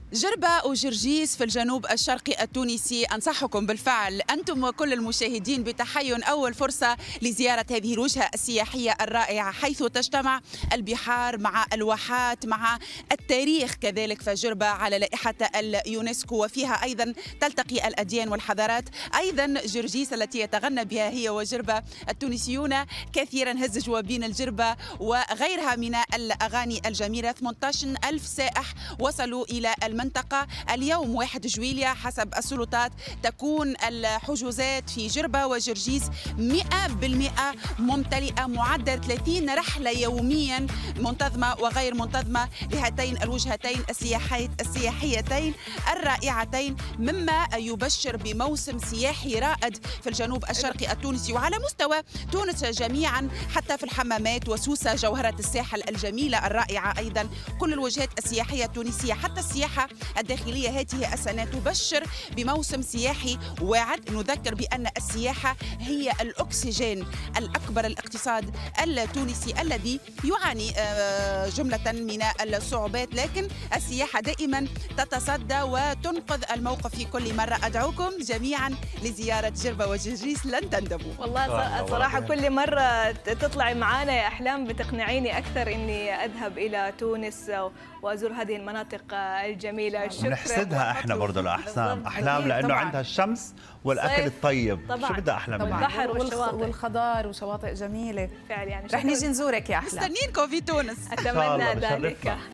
جربة وجرجيس في الجنوب الشرقي التونسي. أنصحكم بالفعل أنتم وكل المشاهدين بتحين أول فرصة لزيارة هذه الوجهة السياحية الرائعة، حيث تجتمع البحار مع الواحات مع التاريخ كذلك. فجربة على لائحة اليونسكو وفيها أيضا تلتقي الأديان والحضارات. أيضا جرجيس التي يتغنى بها هي وجربة التونسيون كثيرا، هز جوابين الجربة وغيرها من الأغاني الجميلة. 18 ألف سائح وصلوا إلى المنطقة اليوم 1 جويلية. حسب السلطات تكون الحجوزات في جربة وجرجيس 100% ممتلئة، معدل 30 رحلة يوميا منتظمة وغير منتظمة لهاتين الوجهتين السياحيتين الرائعتين، مما يبشر بموسم سياحي رائد في الجنوب الشرقي التونسي وعلى مستوى تونس جميعا، حتى في الحمامات وسوسة جوهرة الساحل الجميلة الرائعة. أيضا كل الوجهات السياحية التونسية حتى السياحة الداخلية هذه السنة تبشر بموسم سياحي واعد. نذكر بأن السياحة هي الأكسجين الأكبر الاقتصاد التونسي الذي يعاني جملة من الصعوبات، لكن السياحة دائما تتصدى وتنقذ الموقف في كل مرة. أدعوكم جميعا لزيارة جربة وجرجيس، لن تندموا. والله صراحة كل مرة تطلعي معانا يا أحلام بتقنعيني أكثر إني أذهب إلى تونس وأزور هذه المناطق الجميلة. بنحسدها احنا برضه لأحلام لأنه عندها الشمس والأكل الطيب. طبعا. شو بدها أحلى من البحر والخضار وشواطئ جميلة. فعلا يعني رح نيجي نزورك يا أحلام. مستنينكم في تونس. أتمنى ذلك.